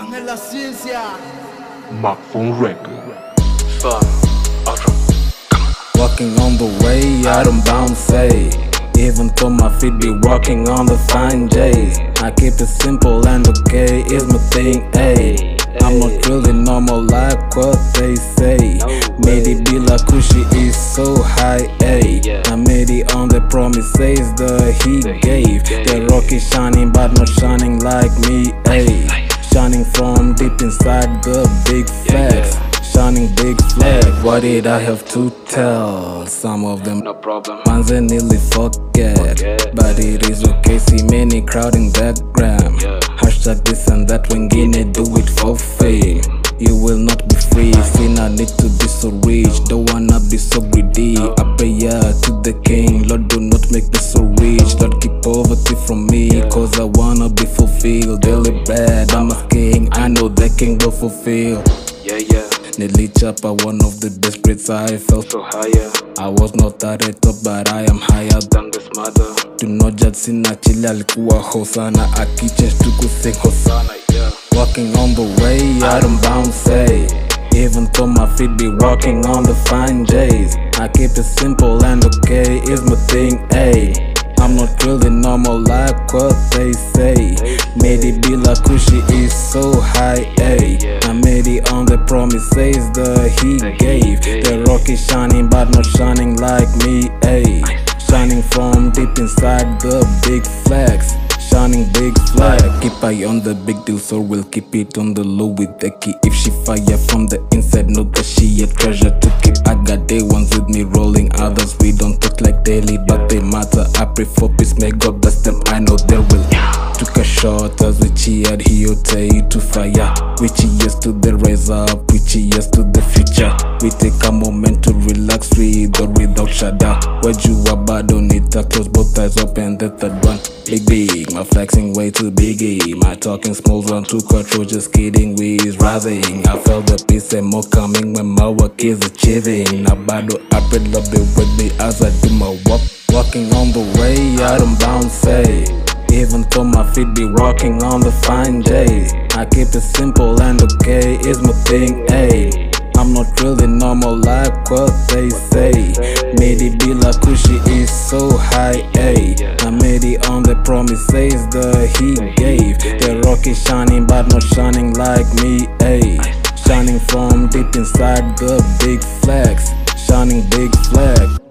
Ángel La Ciencia. Microphone Record. Walking on the way, I don't bounce, say. Even though my feet be walking on the fine J's, I keep it simple and okay, is my thing, ayy. I'm not really normal like what they say. Made it be like Kushi is so high, ayy. I made it on the promises that he gave. The rock is shining but not shining like me, ayy. Shining from deep inside the big facts. Shining big flag, what did I have to tell? Some of them no problem, ones I nearly forget. But it is okay, see many crowding background. Hashtag this and that, when Guinea do it for fame. You will not be free, see I need to be so rich. Don't wanna be so greedy, I pray to the king. Lord, do not make me so rich. Lord, keep poverty from me, cause I wanna be fulfilled. Daily bread, I'm a king, I know the king will fulfill. Nearly chopper, one of the best grades, I felt so higher. I was not at the top, but I am higher than this mother. Do not judge, sina chili alikuwa Hosanna, akichange to go sing Hosanna, Walking on the way, I don't bounce, say. Even though my feet be walking on the fine J's, I keep it simple and okay, is my thing, ayy. I'm not really normal like what they say. Made it be like Kushi is so high, ayy. I made it on the promises that he gave. The rock is shining but not shining like me, ayy. Shining from deep inside the big flags. Shining big flag. Keep eye on the big deal, so we'll keep it on the low with the key. If she fire from the inside, know that she a treasure to keep. I got day ones with me rolling, others we don't talk like daily, but they matter. I pray for peace, may God bless them, I know they will. Took a shot as we cheered, Hiote to fire. We cheers to the rise up, we cheers to the future. We take a moment to relax, with or without shudder. Where you are bad on it, I close both eyes open, the third one. Big, my flexing way too biggie. My talking small run to control, just kidding, we is rising. I felt the peace and more coming when my work is achieving. Now battle, I pray love it with me as I do my walk. Walking on the way, I don't bounce, say. Even though my feet be walking on the fine J's, I keep it simple and okay, is my thing, ayy. I'm not really normal like what they say. Made it be like Kushi is so high, ayy. I made it on the promises that he gave. The rock is shining but not shining like me, ayy. Shining from deep inside the big flags. Shining big flag.